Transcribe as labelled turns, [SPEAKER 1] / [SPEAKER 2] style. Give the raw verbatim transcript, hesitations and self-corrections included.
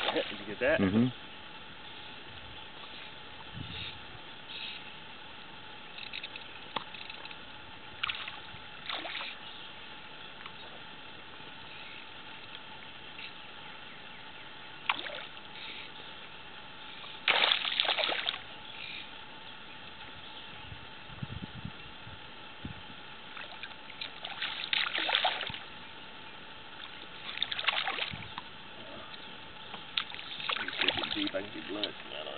[SPEAKER 1] Did you get that?
[SPEAKER 2] Mm-hmm.
[SPEAKER 1] See if I can get blood coming out.